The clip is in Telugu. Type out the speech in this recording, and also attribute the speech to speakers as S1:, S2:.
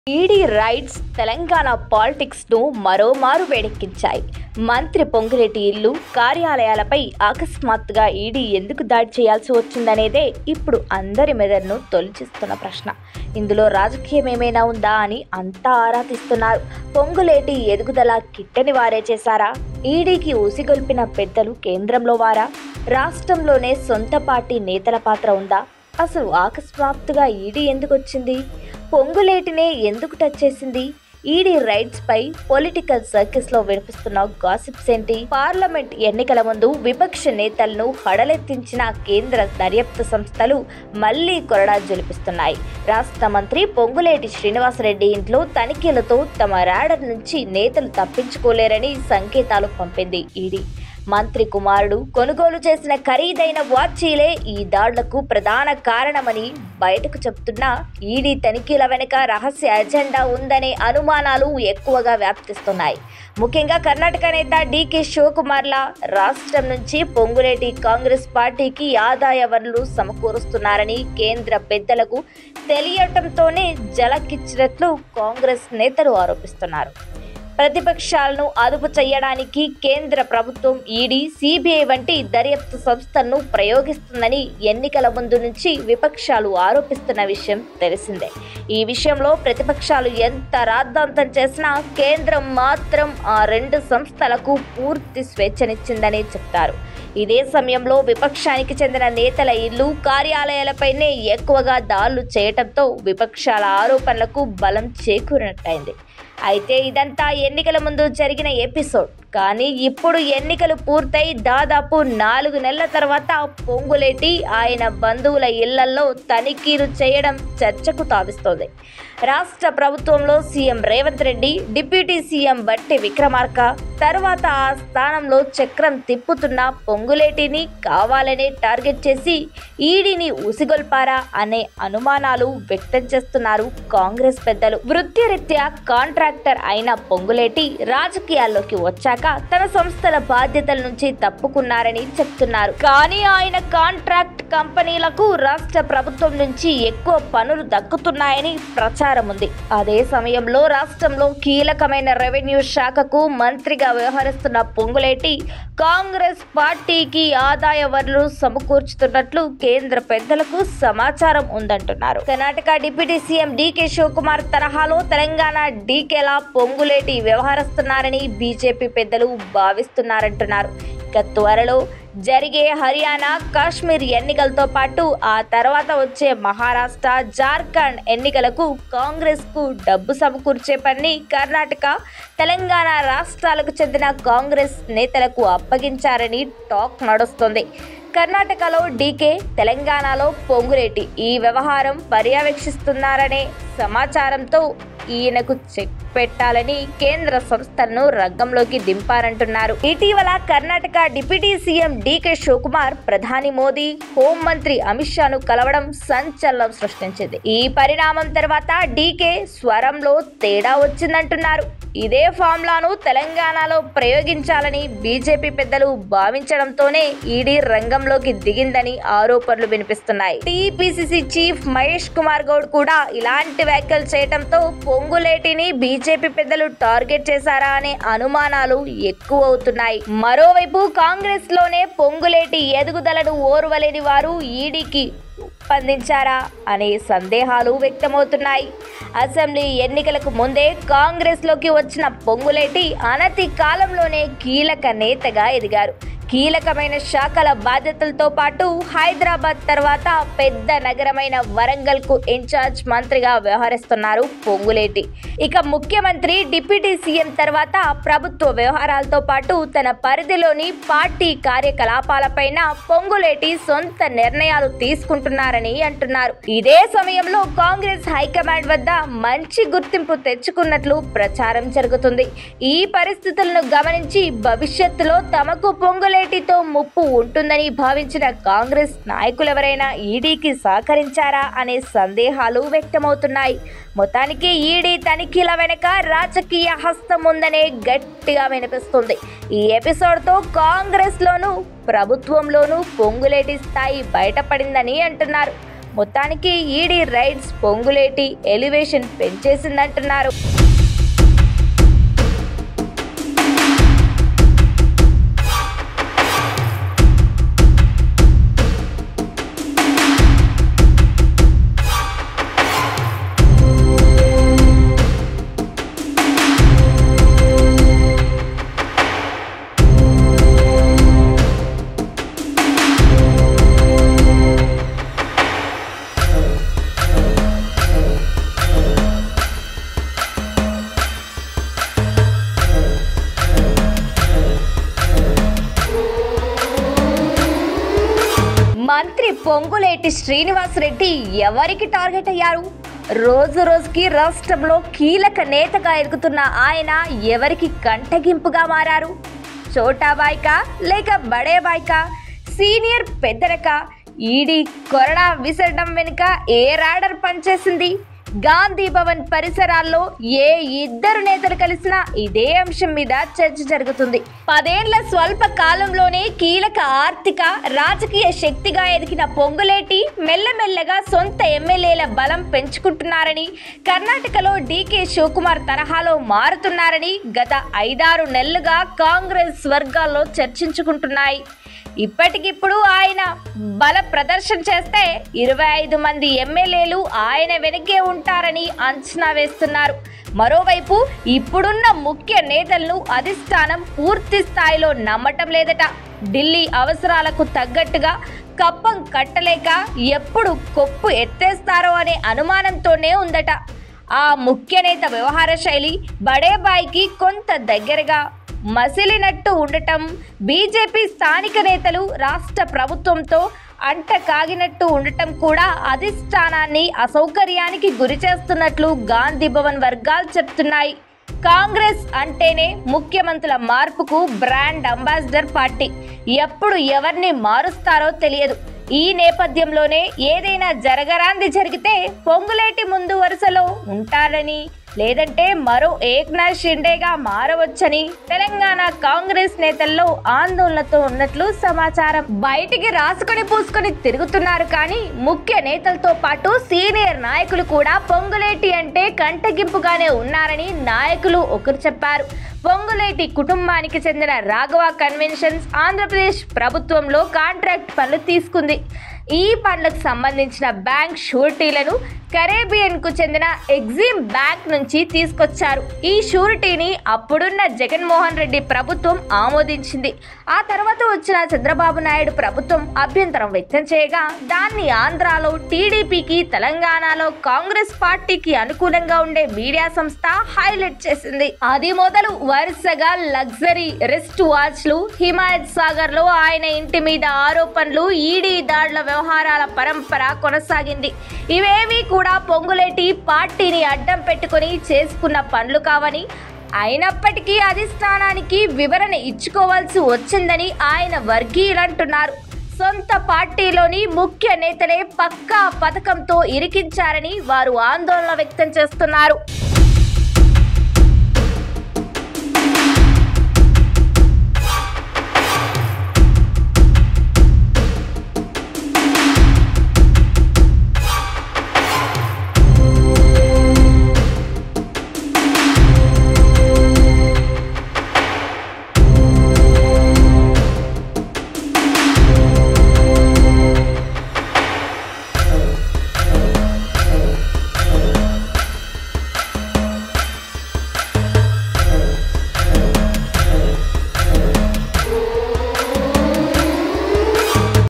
S1: ఈడీ రైడ్స్ తెలంగాణ పాలిటిక్స్ ను మరోమారు వేడెక్కించాయి. మంత్రి పొంగులేటి ఇల్లు, కార్యాలయాలపై అకస్మాత్తుగా ఈడీ ఎందుకు దాడి చేయాల్సి వచ్చిందనేదే ఇప్పుడు అందరి మెదడును తొలిచిస్తున్న ప్రశ్న. ఇందులో రాజకీయం ఏమైనా ఉందా అని అంతా ఆరా తీస్తున్నారు. పొంగులేటి ఎదుగుదల కిట్టని వారే చేశారా? ఈడీకి ఉసిగొల్పిన పెద్దలు కేంద్రంలో వారా? రాష్ట్రంలోనే సొంత పార్టీ నేతల పాత్ర ఉందా? అసలు అకస్మాత్తుగా ఈడీ ఎందుకు వచ్చింది? పొంగులేటినే ఎందుకు టచ్ చేసింది? ఈడీ రైట్స్ పై పొలిటికల్ సర్కిల్స్ లో వినిపిస్తున్న గాసిప్స్ ఏంటి? పార్లమెంట్ ఎన్నికల ముందు విపక్ష నేతలను హడలెత్తించిన కేంద్ర దర్యాప్తు సంస్థలు మళ్లీ కొరడా జొలిపిస్తున్నాయి. రాష్ట్ర మంత్రి పొంగులేటి శ్రీనివాసరెడ్డి ఇంట్లో తనిఖీలతో తమ రాడర్ నుంచి నేతలు తప్పించుకోలేరని సంకేతాలు పంపింది ఈడీ. మంత్రి కుమారుడు కొనుగోలు చేసిన ఖరీదైన వాచీలే ఈ దాడులకు ప్రధాన కారణమని బయటకు చెబుతున్న ఈడీ తనిఖీల వెనుక రహస్య ఎజెండా ఉందనే అనుమానాలు ఎక్కువగా వ్యాప్తిస్తున్నాయి. ముఖ్యంగా కర్ణాటక నేత డీకే శివకుమార్ల రాష్ట్రం నుంచి పొంగులేటి కాంగ్రెస్ పార్టీకి ఆదాయ వనరులు సమకూరుస్తున్నారని కేంద్ర పెద్దలకు తెలియటంతోనే జలకిచ్చినట్లు కాంగ్రెస్ నేతలు ఆరోపిస్తున్నారు. ప్రతిపక్షాలను అదుపు చేయడానికి కేంద్ర ప్రభుత్వం ఈడీ, సిబిఐ వంటి దర్యాప్తు సంస్థలను ప్రయోగిస్తుందని ఎన్నికల ముందు నుంచి విపక్షాలు ఆరోపిస్తున్న విషయం తెలిసిందే. ఈ విషయంలో ప్రతిపక్షాలు ఎంత రాద్ధాంతం చేసినా కేంద్రం మాత్రం ఆ రెండు సంస్థలకు పూర్తి స్వేచ్ఛనిచ్చిందని చెప్తారు. ఇదే సమయంలో విపక్షానికి చెందిన నేతల ఇల్లు, కార్యాలయాలపైనే ఎక్కువగా దాడులు చేయటంతో విపక్షాల ఆరోపణలకు బలం చేకూరినట్టయింది. అయితే ఇదంతా ఎన్నికల ముందు జరిగిన ఎపిసోడ్. కానీ ఇప్పుడు ఎన్నికలు పూర్తయి దాదాపు 4 నెలల తర్వాత పొంగులేటి, ఆయన బంధువుల ఇళ్లలో తనిఖీలు చేయడం చర్చకు తావిస్తోంది. రాష్ట్ర ప్రభుత్వంలో CM Revanth Reddy, deputy CM Bhatti Vikramarka తర్వాత ఆ స్థానంలో చక్రం తిప్పుతున్న పొంగులేటిని కావాలనే టార్గెట్ చేసి ఈడీని ఉసిగొల్పారా అనే అనుమానాలు వ్యక్తం చేస్తున్నారు కాంగ్రెస్ పెద్దలు. వృత్తిరీత్యా కాంట్రాక్టర్ అయిన పొంగులేటి రాజకీయాల్లోకి వచ్చాక తన సంస్థల బాధ్యతల నుంచి తప్పుకున్నారని చెప్తున్నారు. కానీ ఆయన కాంట్రాక్ట్ కంపెనీలకు రాష్ట్ర ప్రభుత్వం నుంచి ఎక్కువ పనులు దక్కుతున్నాయని ప్రచారం ఉంది. అదే సమయంలో రాష్ట్రంలో కీలకమైన రెవెన్యూ శాఖకు మంత్రిగా వ్యవహరిస్తున్న పొంగులేటి కాంగ్రెస్ పార్టీకి ఆదాయ వనరులు సమకూర్చుతున్నట్లు కేంద్ర పెద్దలకు సమాచారం ఉందంటున్నారు. కర్ణాటక డిప్యూటీ సీఎం డీకే శివకుమార్ తరహాలో తెలంగాణ డీకేలా పొంగులేటి వ్యవహరిస్తున్నారని బీజేపీ పెద్దలు భావిస్తున్నారంటున్నారు. ఇక త్వరలో జరిగే హర్యానా, కాశ్మీర్ ఎన్నికలతో పాటు ఆ తర్వాత వచ్చే మహారాష్ట్ర, జార్ఖండ్ ఎన్నికలకు కాంగ్రెస్ కు డబ్బు సమకూర్చే పని కర్ణాటక, తెలంగాణ రాష్ట్రాలకు చెందిన కాంగ్రెస్ నేతలకు అప్పగించారని టాక్ నడుస్తుంది. కర్ణాటకలో డీకే, తెలంగాణలో పొంగులేటి ఈ వ్యవహారం పర్యవేక్షిస్తున్నారనే సమాచారంతో ఈయనకు చెక్ పెట్టాలని కేంద్ర సంస్థలను రంగంలోకి దింపారంటున్నారు. ఇటీవల కర్ణాటక డిప్యూటీ సీఎం డీకే శివకుమార్ ప్రధాని మోదీ, హోంమంత్రి అమిత్ షాను కలవడం సంచలనం సృష్టించింది. ఈ పరిణామం తర్వాత డీకే స్వరంలో తేడా వచ్చిందంటున్నారు. ఇదే ఫార్ములాను తెలంగాణలో ప్రయోగించాలని బీజేపీ పెద్దలు భావించడంతోనే ఈడీ రంగంలోకి దిగిందని ఆరోపణలు వినిపిస్తున్నాయి. టీపీసీసీ చీఫ్ మహేష్ కుమార్ గౌడ్ కూడా ఇలాంటి వ్యాఖ్యలు చేయడంతో పొంగులేటిని బీజేపీ పెద్దలు టార్గెట్ చేశారా అనే అనుమానాలు ఎక్కువ అవుతున్నాయి. మరోవైపు కాంగ్రెస్ లోనే పొంగులేటి ఎదుగుదలను ఓర్వలేని వారు ఈడీకి స్పందించారా అనే సందేహాలు వ్యక్తమవుతున్నాయి. అసెంబ్లీ ఎన్నికలకు ముందే కాంగ్రెస్ లోకి వచ్చిన పొంగులేటి అనతి కాలంలోనే కీలక నేతగా ఎదిగారు. కీలకమైన శాఖల బాధ్యతలతో పాటు హైదరాబాద్ తర్వాత పెద్ద నగరమైన వరంగల్ కు ఇన్ఛార్జ్ మంత్రిగా వ్యవహరిస్తున్నారు పొంగులేటి. ఇక ముఖ్యమంత్రి, డిప్యూటీ సీఎం తర్వాత ప్రభుత్వ వ్యవహారాలతో పాటు తన పరిధిలోని పార్టీ కార్యకలాపాలపైన పొంగులేటి సొంత నిర్ణయాలు తీసుకుంటున్నారని అంటున్నారు. ఇదే సమయంలో కాంగ్రెస్ హైకమాండ్ వద్ద మంచి గుర్తింపు తెచ్చుకున్నట్లు ప్రచారం జరుగుతుంది. ఈ పరిస్థితులను గమనించి భవిష్యత్తులో తమకు పొంగులేటి తో ముప్పు ఉంటుందని భావించిన కాంగ్రెస్ నాయకులెవరైనా ఈడీకి సహకరించారా అనే సందేహాలు వ్యక్తమవుతున్నాయి. మొత్తానికి ఈడీ తనిఖీల వెనుక రాజకీయ హస్తం ఉందనే గట్టిగా వినిపిస్తుంది. ఈ ఎపిసోడ్తో కాంగ్రెస్ లోనూ ప్రభుత్వంలోనూ పొంగులేటి స్థాయి బయటపడిందని అంటున్నారు. మొత్తానికి ఈడీ రైడ్స్ పొంగులేటి ఎలివేషన్ పెంచేసిందంటున్నారు. మంత్రి పొంగులేటి శ్రీనివాసరెడ్డి ఎవరికి టార్గెట్ అయ్యారు? రోజు రోజుకి రాష్ట్రంలో కీలక నేతగా ఎదుగుతున్న ఆయన ఎవరికి కంటగింపుగా మారారు? చోటా బాయ్కా లేక బడే బాయ్కా? సీనియర్ పెద్దరక? ఈడీ కొరడా విసరడం వెనుక ఏ రాడర్ పనిచేసింది? గాంధీ భవన్ పరిసరాల్లో ఏ ఇద్దరు నేతలు కలిసినా ఇదే అంశం మీద చర్చ జరుగుతుంది. 10 ఏళ్ల స్వల్ప కాలంలోనే కీలక ఆర్థిక రాజకీయ శక్తిగా ఎదిగిన పొంగులేటి మెల్లమెల్లగా సొంత ఎమ్మెల్యేల బలం పెంచుకుంటున్నారని, కర్ణాటకలో డీకే శివకుమార్ తరహాలో మారుతున్నారని గత 5-6 నెలలుగా కాంగ్రెస్ వర్గాల్లో చర్చించుకుంటున్నాయి. ఇప్పటికిప్పుడు ఆయన బల ప్రదర్శన చేస్తే 25 మంది ఎమ్మెల్యేలు ఆయన వెనకే ఉంటారని అంచనా వేస్తున్నారు. మరోవైపు ఇప్పుడున్న ముఖ్య నేతలను అధిష్టానం పూర్తి స్థాయిలో నమ్మటం లేదట. ఢిల్లీ అవసరాలకు తగ్గట్టుగా కప్పం కట్టలేక ఎప్పుడు కొప్పు ఎత్తేస్తారో అనే అనుమానంతోనే ఉందట. ఆ ముఖ్య నేత వ్యవహార శైలి బడేబాయికి కొంత దగ్గరగా మసిలినట్టు ఉండటం, బీజేపీ స్థానిక నేతలు రాష్ట్ర ప్రభుత్వంతో అంట కాగినట్టు ఉండటం కూడా అధిష్టానాన్ని అసౌకర్యానికి గురి చేస్తున్నట్లు గాంధీ భవన్ వర్గాలు చెప్తున్నాయి. కాంగ్రెస్ అంటేనే ముఖ్యమంత్రుల మార్పుకు బ్రాండ్ అంబాసిడర్ పార్టీ. ఎప్పుడు ఎవరిని మారుస్తారో తెలియదు. ఈ నేపథ్యంలోనే ఏదైనా జరగరాంది జరిగితే పొంగులేటి ముందు వరుసలో ఉంటారని, లేదంటే మరో ఏక్నాథ్ షిండేగా మారవచ్చని తెలంగాణ కాంగ్రెస్ నేతల్లో ఆందోళనతో ఉన్నట్లు సమాచారం. బయటికి రాసుకొని పూసుకొని తిరుగుతున్నారు కానీ ముఖ్య నేతలతో పాటు సీనియర్ నాయకులు కూడా పొంగులేటి అంటే కంటగింపుగానే ఉన్నారని నాయకులు ఒకరు చెప్పారు. పొంగులేటి కుటుంబానికి చెందిన రాఘవ కన్వెన్షన్స్ ఆంధ్రప్రదేశ్ ప్రభుత్వంలో కాంట్రాక్ట్ పనులు తీసుకుంది. ఈ పనులకు సంబంధించిన బ్యాంక్ షూరిటీలను కరేబియన్కు చెందిన ఎగ్జిమ్ బ్యాంక్ నుంచి తీసుకొచ్చారు. ఈ షూరిటీని అప్పుడున్న జగన్మోహన్ రెడ్డి ప్రభుత్వం ఆమోదించింది. ఆ తర్వాత వచ్చిన చంద్రబాబు నాయుడు ప్రభుత్వం అభ్యంతరం వ్యక్తం చేయగా దాన్ని ఆంధ్రాలో టీడీపీకి, తెలంగాణలో కాంగ్రెస్ పార్టీకి అనుకూలంగా ఉండే మీడియా సంస్థ హైలైట్ చేసింది. అది మొదలు వరుసగా లగ్జరీ రెస్ట్ వాచ్లు, హిమాయత్ సాగర్ లో ఆయన ఇంటి మీద ఆరోపణలు, ఈడీ దాడుల వ్యవహారాల పరంపర కొనసాగింది. ఇవేవి కూడా పొంగులేటి పార్టీని అడ్డం పెట్టుకుని చేసుకున్న పనులు కావని, అయినప్పటికీ అధిష్టానానికి వివరణ ఇచ్చుకోవాల్సి వచ్చిందని ఆయన వర్గీయులంటున్నారు. సొంత పార్టీలోని ముఖ్య నేతలే పక్కా పథకంతో ఇరికించారని వారు ఆందోళన వ్యక్తం చేస్తున్నారు.